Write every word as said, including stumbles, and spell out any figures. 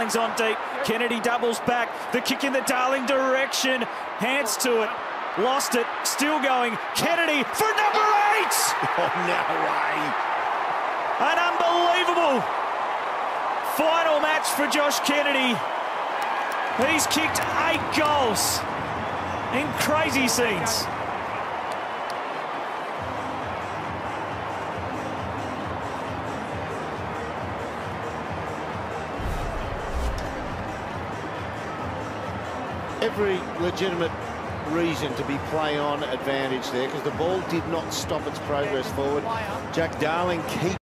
On deep, Kennedy doubles back, the kick in the Darling direction, hands to it, lost it, still going, Kennedy for number eight! Oh, no way! An unbelievable final match for Josh Kennedy. He's kicked eight goals in crazy scenes. Every legitimate reason to be play on advantage there, because the ball did not stop its progress forward. Jack Darling keeps